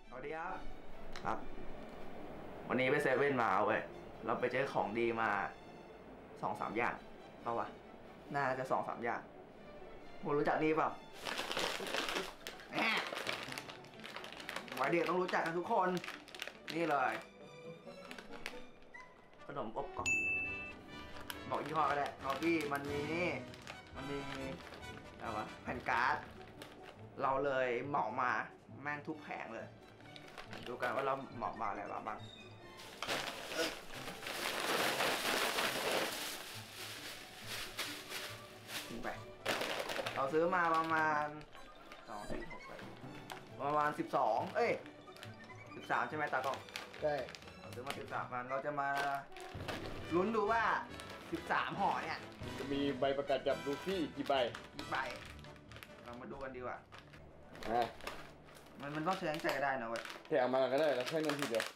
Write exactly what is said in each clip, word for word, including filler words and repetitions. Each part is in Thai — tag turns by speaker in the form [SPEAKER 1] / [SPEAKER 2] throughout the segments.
[SPEAKER 1] สวัสดีครับครับวันนี้ไปเซเว่นมาเว้ยเราไปเจอของดีมาสองสามอย่างเปล่าวะน่าจะสองสามอย่างคุณรู้จักนี่เปล่าแหมวัยเด็กต้องรู้จักกันทุกคนนี่เลยขนมอบกรอบบอกยี่ห้อก็ได้นอกี้มันมีนี่มันมีอะไรวะแผ่นการ์ดเราเลยเหมามาแม่งทุกแผงเลยดูกันว่าเราเหมามาอะไรบ้างทิ้งไปเราซื้อมาประมาณสองสี่หกแปดประมาณสิบสองเอ้ยสิบสามใช่ไหมตากล้อง
[SPEAKER 2] ใช่
[SPEAKER 1] เราซื้อมาสิบสามมันเราจะมาลุ้นดูว่าสิบสามห่อเนี่ย
[SPEAKER 2] จะมีใบประกาศจับลูฟี่กี่ใบ
[SPEAKER 1] กี่ใบเรามาดูกันดีกว่า
[SPEAKER 2] อ่า
[SPEAKER 1] มันมันต้องใช้ใจก็ได้นะเว้ย
[SPEAKER 2] แถมมาก็ได้แล้วแค่นั้นทีเดียว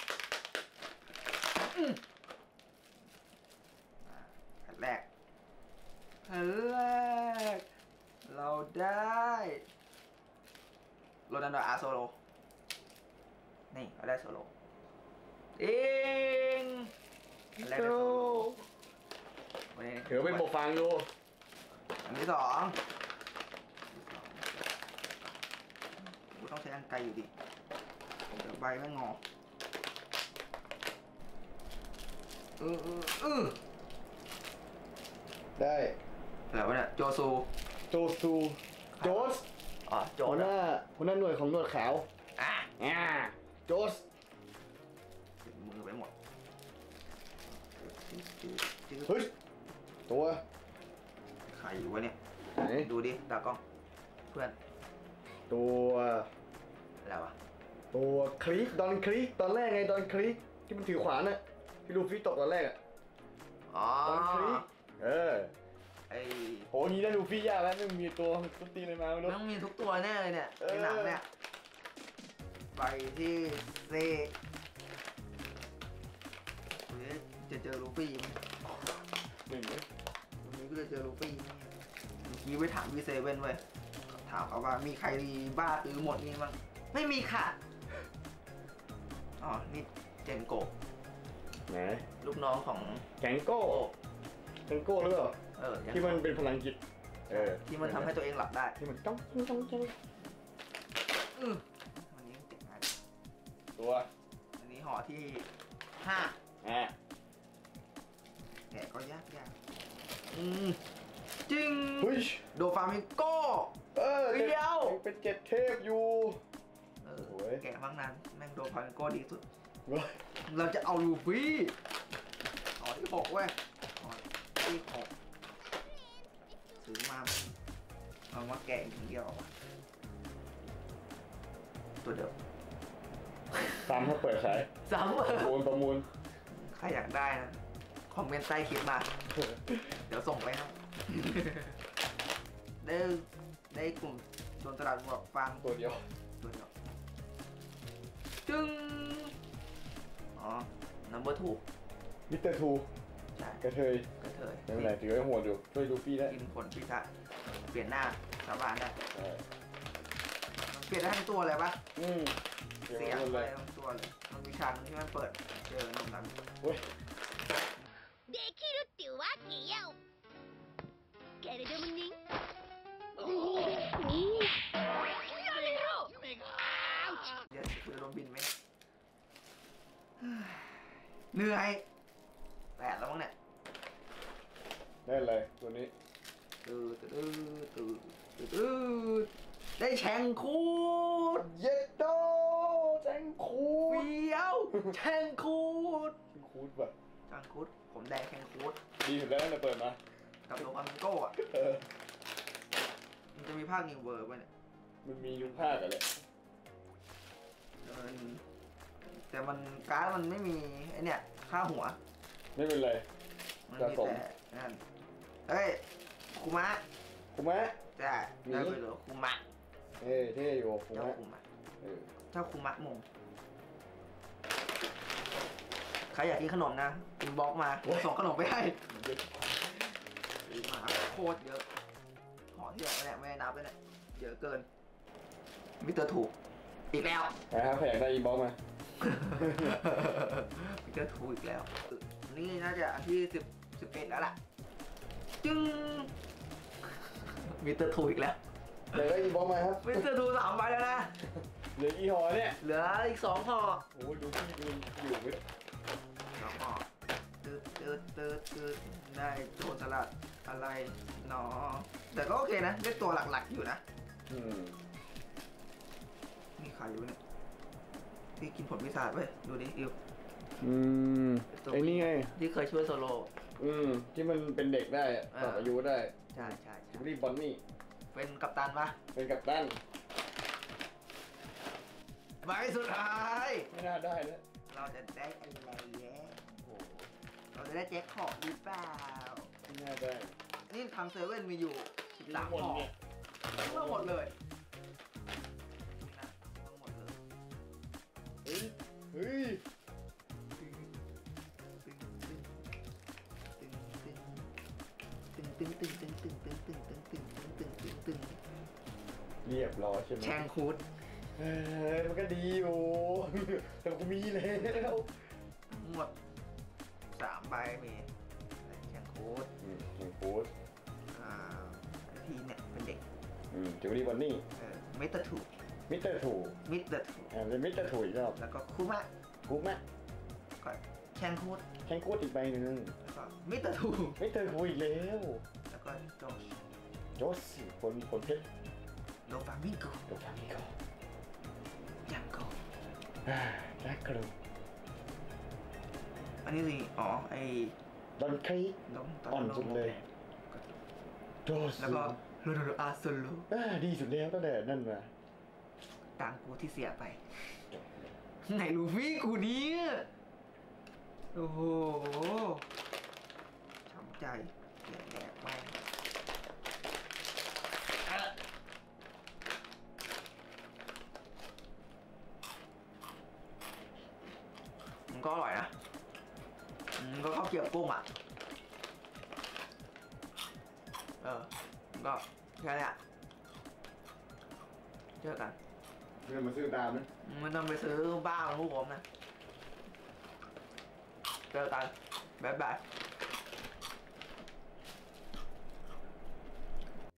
[SPEAKER 1] แผ่นแรกแผ่นแรกเราได้โรนัลโดอาร์โซโลนี่เราได้โซโลเองแรกได้โซโล
[SPEAKER 2] เถือเป็นบกฟังดู
[SPEAKER 1] อันที่สองกูต้องใช้อันไกลอยู่ดิผมจะใบไม่งอเออเออเออ
[SPEAKER 2] ได้
[SPEAKER 1] แล้วเนี่ยโจซู
[SPEAKER 2] โจซูโจส
[SPEAKER 1] อ๋อโจส
[SPEAKER 2] หัวหน้าหัวหน้าหน่วยของหนวดขาว
[SPEAKER 1] อ่ะ
[SPEAKER 2] อ่าโจส
[SPEAKER 1] ถึงมือไปหมด
[SPEAKER 2] เฮ้ยตัว
[SPEAKER 1] ใครอยู่วะเนี่ย
[SPEAKER 2] ไหน
[SPEAKER 1] ดูดิตากล้องเพื่อน
[SPEAKER 2] ตัว
[SPEAKER 1] อะไรวะ
[SPEAKER 2] ตัวคลิกดอนคลิกตอนแรกไงดอนคลิกที่มันถือขวานน่ะที่ลูฟี่ตกตอนแรกอ่ะ
[SPEAKER 1] อ๋อ
[SPEAKER 2] ดอนคลิกเออ
[SPEAKER 1] ไอ
[SPEAKER 2] โหนี้ได้ลูฟี่ยากแล้วไม่มีตัวตุ๊ตีเลยมาไม่รู้
[SPEAKER 1] ต้องมีทุกตัวแน่เลยเนี่ยในหนังเนี่ยใบที่เซจะเจอลูฟี่ไหม
[SPEAKER 2] หนึ่งเลย
[SPEAKER 1] วันนี้ก็จะเจอลูฟี่เมื่อกี้ไปถามวีเซเว่นเว้ยถามเขาว่ามีใครบ้าซื้อหมดนี่มั้งไม่มีค่ะอ๋อนี่เจนโก
[SPEAKER 2] ไหน
[SPEAKER 1] ลูกน้องของ
[SPEAKER 2] แกงโก้แกงโก้หรือเปล่า
[SPEAKER 1] เออ
[SPEAKER 2] ที่มันเป็นพลังจิตเออ
[SPEAKER 1] ที่มันทำให้ตัวเองหลับได้
[SPEAKER 2] ที่มันต้องต้องต้อง
[SPEAKER 1] อือวันนี้เจ๋งมาก
[SPEAKER 2] ตัว
[SPEAKER 1] อันนี้ห่อที่ห้า
[SPEAKER 2] อ่า
[SPEAKER 1] แกะก็ยากยากอืมจริงโดฟามิโก้
[SPEAKER 2] เออ
[SPEAKER 1] เดียว
[SPEAKER 2] เป็นเจ็ดเทพอยู่
[SPEAKER 1] เออแกะบ้างนั้นแม่งโดฟามิโก้ดีสุด
[SPEAKER 2] เรา
[SPEAKER 1] จะเอาลูฟี่ห่อที่หกเว้ยห่อที่หกซื้อมาเอามาแกะอย่างเดียวตัวเดิม
[SPEAKER 2] ซ้ำถ้าเปิดขาย
[SPEAKER 1] ซ้ำ
[SPEAKER 2] ประมูลประมูล
[SPEAKER 1] ใครอยากได้นะคอมเมนต์ใต้คลิปมาเดี๋ยวส่งไปครับได้ได้กลุ่มโดนตลาดบอกฟัง
[SPEAKER 2] ตัวเดียว
[SPEAKER 1] ตัวเดียวจึงอ๋อ number two
[SPEAKER 2] มิสเตอร์ทู
[SPEAKER 1] ใช่
[SPEAKER 2] กระเทย
[SPEAKER 1] กระเทย
[SPEAKER 2] ไม่เป็นไรถือว่าหัวอยู่ช่วยลูฟี่ได้
[SPEAKER 1] กินผลพิษะเปลี่ยนหน้าสาบานได้เปลี่ยนได้ทั้งตัวเลยปะ
[SPEAKER 2] อืม
[SPEAKER 1] เสียงเลยทั้งตัวเลยมันมีฉากนึงที่มันเปิดเจอหนุ่มนั้น
[SPEAKER 2] โอ้ย
[SPEAKER 3] できるってわけよけれどもねやめろ夢が
[SPEAKER 1] เดี๋ยวคือโดนบินไหมเหนื่อยแปดแล้วมั้งเนี่ย
[SPEAKER 2] ได้เลยตัวนี้
[SPEAKER 1] ตื่นตื่นตื่นตื่นตื่นได้แชงคูด
[SPEAKER 2] เย็ดโตแชงคูด
[SPEAKER 1] เฟี้ยวแชงคูด
[SPEAKER 2] แชงคูดแบบ
[SPEAKER 1] แชงคูดผมแดงแชงคูด
[SPEAKER 2] ดีสุดแล้วนะเปิดมา
[SPEAKER 1] กับโลฟามิโก้อะมันจะมีภาคนิวเวอร์ป่ะเนี่ย
[SPEAKER 2] มันมียุคภาคอะไร
[SPEAKER 1] แต่มันการ์ดมันไม่มีไอเนี่ยค่าหัว
[SPEAKER 2] ไม่เป็นไร
[SPEAKER 1] มันมีแต่นั่นเฮ้ยคุมะ
[SPEAKER 2] คุมะ
[SPEAKER 1] ใช่ได้ไปเลยคุมะ
[SPEAKER 2] เฮ้เท่อยู่คุมะ
[SPEAKER 1] เจ้าคุมะเจ้าคุมะมงใครอยากกินขนมนะอินบ็อกมาส่งขนมไปให้มาโคตรเยอะห่อที่ไหนเนี่ยไม่ได้นับเลยเนี่ยเยอะเกินมิสเตอร์ถูกอีกแล้ว
[SPEAKER 2] นะครับใครอยากได้อินบ็อกซ์มา
[SPEAKER 1] มิเตอร์ทูอีกแล้ว นี่น่าจะอันที่สิบสิบเอ็ดแล้วล่ะ จึงมิเตอร์ทูอีกแล้ว
[SPEAKER 2] อยากได้อินบ็อกซ์มาครับ
[SPEAKER 1] มิสเตอร์ทูสามใบแล้วนะ
[SPEAKER 2] เหลือกี่ห่อเนี่ย
[SPEAKER 1] เหลืออีกสองห่อ
[SPEAKER 2] โอ้ยดูพี่ดูอยู่เว้ย
[SPEAKER 1] สองห่อตืดตืดตืดตืดได้โจรสลัดอะไรหนอ แต่ก็โอเคนะได้ตัวหลักๆอยู่นะ
[SPEAKER 2] อืม
[SPEAKER 1] นี่ใครอยู่เนี่ยที่กินผลวิสาดเว้ย ดูดิอิว
[SPEAKER 2] อืมไอ้นี่ไง
[SPEAKER 1] ที่เคยช่วยโซโล
[SPEAKER 2] อืมที่มันเป็นเด็กได้อะ
[SPEAKER 1] อ่า
[SPEAKER 2] ต่ออายุได้
[SPEAKER 1] ใช่ใช่
[SPEAKER 2] จิ
[SPEAKER 1] ใช่
[SPEAKER 2] บลี่บอนนี่
[SPEAKER 1] เป็นกัปตันปะ
[SPEAKER 2] เป็นกัปตัน
[SPEAKER 1] ใบสุดท้าย
[SPEAKER 2] ไม่น่าได้นะ
[SPEAKER 1] เราจะได้อะไรแย่โอ้โหเราจะได้แจ็คพอตหรือเปล่า
[SPEAKER 2] ไม่น่าได้
[SPEAKER 1] นี่ทางเซเว่นมีอยู่สิบสาม
[SPEAKER 2] หมด
[SPEAKER 1] ห่อ
[SPEAKER 2] เนี่ย
[SPEAKER 1] ทั้งหมดเลยนี่นะทั้งหมดเลย
[SPEAKER 2] เฮ้ยเฮ้ย
[SPEAKER 1] ตึงตึงตึงตึงตึงตึงตึงตึงตึงตึงตึงตึงตึงตึง
[SPEAKER 2] เรียบร้อยใช่ไหม
[SPEAKER 1] แชงคูด
[SPEAKER 2] เฮ้ยมันก็ดีอยู่ แต่กูมีแล้ว
[SPEAKER 1] ทั้งหมดสามใบมีแชงคูด
[SPEAKER 2] อืมเก่งโค้ด
[SPEAKER 1] อ่าทีเนี่ยเป็นเด็ก
[SPEAKER 2] อืมจิบลี่บอนนี่
[SPEAKER 1] เออมิสเตอร์ทู
[SPEAKER 2] มิสเตอร์ถู
[SPEAKER 1] มิสเตอร์ทู
[SPEAKER 2] อ่าเป็นมิสเตอร์ถูอีกรอบ
[SPEAKER 1] แล้วก็คูมะ
[SPEAKER 2] กูมะ
[SPEAKER 1] ก็แชงคูด
[SPEAKER 2] แข่งโค้ดอีกใบหนึ่ง
[SPEAKER 1] แล้วก็มิสเตอร์ทู
[SPEAKER 2] มิสเตอร์ถูอีกแล้ว
[SPEAKER 1] แล้วก็โจช
[SPEAKER 2] โจสคนคนเพชร
[SPEAKER 1] โลฟามิงโก
[SPEAKER 2] โดฟามิโก
[SPEAKER 1] ยังโก
[SPEAKER 2] อ่าแจ็คกรู
[SPEAKER 1] อันนี้สิอ๋อไอ้
[SPEAKER 2] ดอนครี
[SPEAKER 1] ดงต
[SPEAKER 2] อ่อนสุดเลยโจส
[SPEAKER 1] แล้วก็โลโลโลอาโซโล
[SPEAKER 2] อ่าดีสุดแล้วตั้งแต่นั่นมา
[SPEAKER 1] ตังกูที่เสียไป ไหนลูฟี่กูเนี่ยโอ้โหช้ำใจแดกแดกไปมันก็อร่อยนะมันก็ข้าวเกรี๊ยวกุ้งอ่ะ เออมันก็แค่นี้อะเจอกัน
[SPEAKER 2] เพื่อนมาซื้อตามนะ
[SPEAKER 1] ไม่ต้องไปซื้อบ้าของพวกผมนะ เจอกัน บ๊ายบาย